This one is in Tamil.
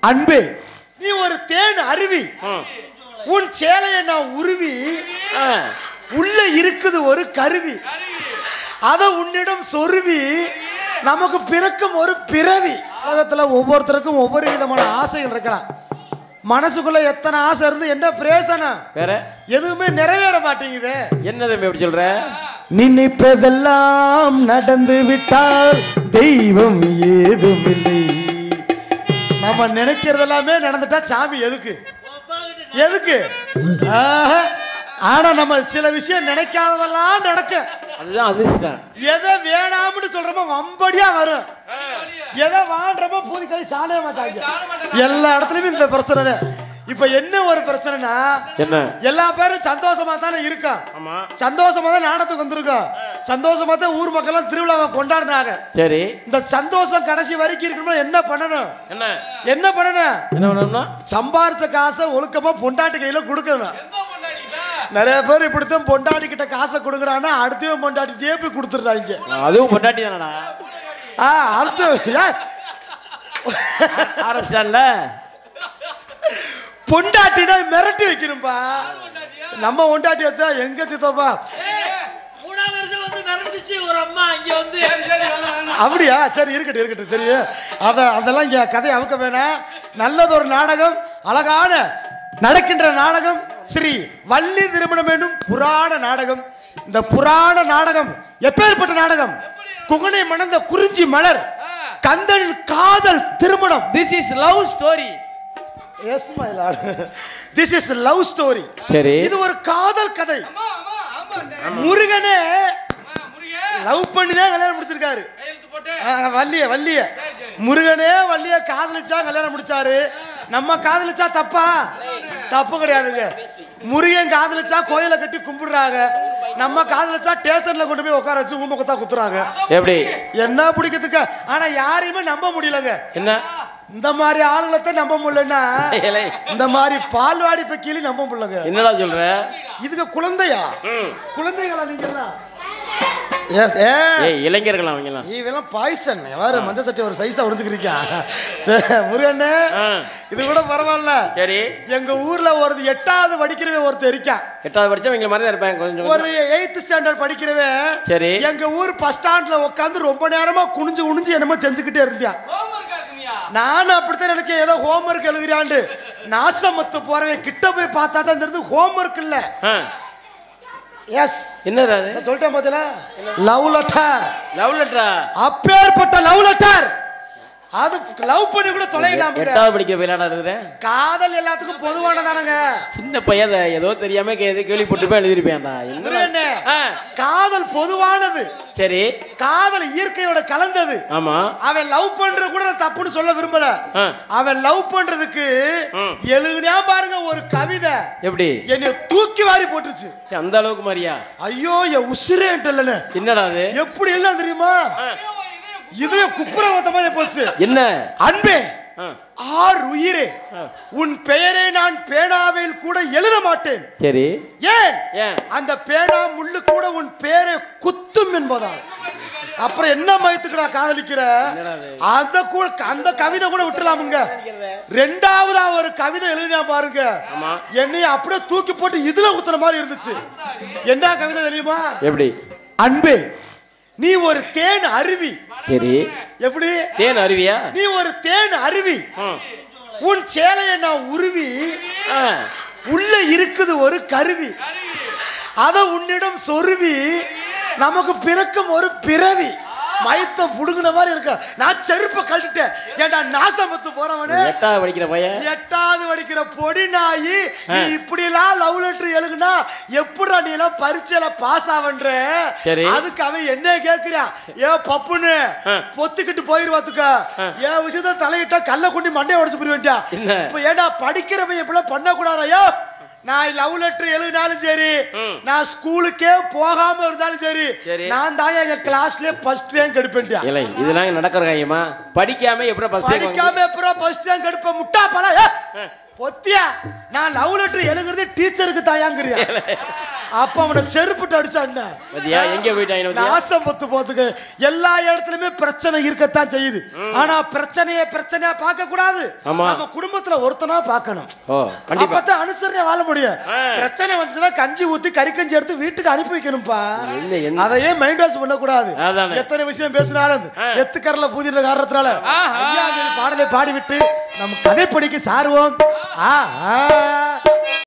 அன்பே நீ ஒரு தேன் அருவி, உன் சேலையை நான் உருவி, உள்ள இருக்குது ஒரு கருவி, அத உன்னிடம் சொருவி, நமக்கு பிறக்கும் ஒரு பிறவி. உலகத்துல ஒவ்வொருத்தருக்கும் ஒவ்வொரு விதமான ஆசைகள் இருக்கலாம். மனசுக்குள்ள எத்தனை ஆசை இருந்து என்ன பிரயோசனம்? வேற எதுவுமே நிறைவேற மாட்டேங்குது. என்னது எப்படி சொல்ற? நினைப்பதெல்லாம் நடந்து விட்டால் தெய்வம் ஏதும் இல்லை. நம்ம நினைக்கிறது எல்லாமே நடந்துட்டா சாமி எதுக்கு எதுக்கு? ஆனா நம்ம சில விஷயம் நினைக்காததெல்லாம் நடக்க. அதுதான் அதிர்ஷ்டம். எதை வேணாம்னு சொல்றப்ப வம்படியா வரும், எதை வாண்டறப்ப பூதி கை சாணவே மாட்டாங்க. எல்லா இடத்துலயும் இந்த பிரச்சனை. இப்ப என்ன ஒரு பிரச்சனைனா, என்ன எல்லா பேரும் சந்தோஷமா தானே இருக்கா. சந்தோஷமா தான் நாடத்துக்கு வந்திருக்கோம், சந்தோஷமா தான் ஊர் மக்கள் திருவிழாவை கொண்டாடுறாங்க. சரி, இந்த சந்தோஷம் கடைசி வரைக்கும் இருக்கணும். என்ன பண்ணணும்? என்ன பண்ணணும்? சம்பாரிச்ச காசை ஒழுக்கமா பொண்டாட்டி கையில கொடுக்கணும். நிறைய பேர் இப்படித்தான் பொண்டாட்டி கிட்ட காசை கொடுக்குறான்னா அடுத்தவன் பொண்டாட்டிட்டே போய் கொடுத்துடுறாங்க. அதுவும் பொண்டாட்டி தானடா. அடுத்து ஆரம்பிச்சான்ல, பொண்டாட்டினா மிரட்டி வைக்கணும்பா. நம்ம பொண்டாட்டி தான் எங்க சித்தப்பா அப்படியா? சரி இருக்கட்டும் தெரியும். அதெல்லாம் இங்க கதையை அவுக்க வேணாம். நல்லதொரு நாடகம், அழகான நடக்கின்ற நாடகம் ஸ்ரீ வள்ளி திருமணம் என்னும் புராண நாடகம். இந்த புராண நாடகம் எப்பேற்பட்ட நாடகம்? குகனை மணந்த குறிஞ்சி மலர், கந்தனின் காதல் திருமணம். This is love story. Yes my lord, this is love story. சரி, இது ஒரு காதல் கதை. முருகனே லவ் பண்ணினே கல்யாணம் முடிச்சிருக்காரு. வள்ளிய முருகனே வள்ளிய காதலிச்சா கல்யாணம் முடிச்சாரு. நம்ம காதலிச்சா தப்பா? தப்பு கிடையாதுங்க. முருகன் காதலிச்சா கோயிலை கட்டி கும்பிடுறாங்க, நம்ம காதலிச்சா ஸ்டேஷன்ல கொண்டு போய் உட்கார வச்சு ஊம குத்தா குத்துறாங்க. எப்படி என்ன பிடிக்கிறதுக்கு? ஆனா யாரையுமே நம்ப முடியலங்க. என்ன இந்த மாதிரி ஆளுங்களை நம்ப முடியலன்னா இந்த மாதிரி பால்வாடி பக்கியில நம்ப முடியலங்க. என்னடா சொல்ற? இதுக்கு குழந்தையா? குழந்தைகளா நீங்க? இளைஞர்கள் இவெல்லாம் பாய்சன். யாரு மஞ்சள் சட்டை ஒரு சைஸா உடைஞ்சுக்கிறீங்க. முருகண்ணே இது கூட பரவாயில்ல. சரி, எங்க ஊர்ல ஒரு 8வது படிக்கிறவன் ஒருத்தர் இருக்கான். 8வது படிச்சவங்க மாதிரி தான் இருப்பாங்க. கொஞ்சம் ஒரு 8th ஸ்டாண்டர்ட் படிக்கிறவன். சரி, எங்க ஊர் பஸ் ஸ்டாண்ட்ல உட்காந்து ரொம்ப நேரமா குனிஞ்சு என்னமோ செஞ்சுக்கிட்டே இருந்தான். நானும் அப்படித்தான் எனக்கு ஏதோ ஹோம்ஒர்க் எழுதுறாண்டு நாசமத்து போறவன் கிட்ட போய் பார்த்தா தான் தெரியுது ஹோம்ஒர்க் இல்ல. எஸ், என்னடா அது சொல்லிட்டேன் பாத்தீங்களா? Love letter. லவ் லெட்டர், அப்பேற்பட்ட லவ் லெட்டர். அது லவ் பண்ணி கூட தொலைலாம். 8வது படிக்கிற பையனா இருக்குறேன். காதல் எல்லாத்துக்கும் பொதுவானதானங்க. சின்ன பையன் ஏதோ தெரியாம கேள்விப்பட்டு போய் எழுதிருப்பேன்டா. என்ன காதல் பொதுவானது. சரி, காதல் இயற்கையோட கலந்தது. ஆமா, அவன் லவ் பண்றது கூட தப்புன்னு சொல்ல விரும்பல. அவன் லவ் பண்றதுக்கு எழுதுனா பாருங்க ஒரு கவிதை. எப்படி என்னை தூக்கி வாரி போட்டுச்சு. அந்த அளவுக்கு மாதிரியா? ஐயோ என் உசுரேன்ட்டல்ல. என்னடா அது? எப்படி எல்லாம் தெரியுமா? இதய குப்புரவத்த மாதிரி போச்சு. என்ன? அன்பே ஆர் உயிரே, உன் பெயரை நான் பேனாவில் கூட எழுத மாட்டேன். சரி, ஏன்? அந்த பேனா முள்ளு கூட உன் பெயரை குத்தும் என்பதால். அப்புறம் என்ன மயத்துக்குடா காதலிக்கிற? அந்த கவிதை கூட விட்டுலாமுங்க. 2வதா ஒரு கவிதை எழுதினா பாருங்க, என்னைய அப்படியே தூக்கி போட்டு இதுல குத்துற மாதிரி இருந்துச்சு. என்ன கவிதை தெரியுமா? எப்படி? அன்பே நீ ஒரு தேன் அருவி. சரி, எப்படி தேன் அருவியா? நீ ஒரு தேன் அருவி, உன் சேலையை நான் உருவி, உள்ள இருக்குது ஒரு கருவி, அத உன்னிடம் சொருவி, நமக்கு பிறக்கும் ஒரு பிறவி. மயத்தை புடுங்கின மாதிரி இருக்க. நான் செருப்பை கழட்டிட்டேன். ஏண்டா நாசமத்து போறவனே, 8வது படிக்கிற பையன், 8வது படிக்கிற பொடி நாயி, நீ இப்படி எல்லாம் லவ் லெட்டர் எழுதுனா எப்படா நீ எல்லாம் பரீட்சையில பாஸ் ஆவன்ற? அதுக்கு அவன் என்ன கேக்குறான்? ஏ பப்புன்னு பொத்துக்கிட்டு போயிருவாத்துக்க, என் விஷயத்த தலையிட்டா கல்ல கொண்டு மண்டையை உடச்சு போயிருவேன்டா. இப்ப ஏண்டா படிக்கிறவன் இப்படிலாம் பண்ண கூடாதா? நான் லவ் லெட்டர் எழுதினாலும் சரி, நான் ஸ்கூலுக்கே போகாம இருந்தாலும் சரி, நான் தான் எங்க கிளாஸ்ல ஃபர்ஸ்ட் ரேங்க் எடுப்பேன். இதெல்லாம் நடக்கிற காரியமா? படிக்காம எப்பறம் ஃபர்ஸ்ட் ரேங்க் எடுப்பேன்? முட்டா பல பொத்தியா நான் லவ் லெட்டர் எழுதுறது டீச்சருக்கு தாயாங்கிறியா அப்ப அவனை செருப்புட்டு அடிச்சான் எங்க போயிட்டாங்க நாசம் பத்து போத்துக்கு எல்லா இடத்துலயுமே பிரச்சனை இருக்கத்தான் செய்யுது ஆனா பிரச்சனையா பார்க்க கூடாது நம்ம குடும்பத்துல ஒருத்தனா பார்க்கணும் அப்பதான் அனுசரணையா வாழ முடியும் பிரச்சனை வந்துச்சுன்னா கஞ்சி ஊத்தி கறிக்கஞ்சி எடுத்து வீட்டுக்கு அனுப்பி வைக்கணும்பா அதையே மைண்ட் வாஷ் பண்ண கூடாது எத்தனை விஷயம் பேசினாலும் எத்துக்கரல பூதின்ற காரணத்தினால பாடலை பாடிவிட்டு நம்ம கதைப்படிக்கு சாருவோம்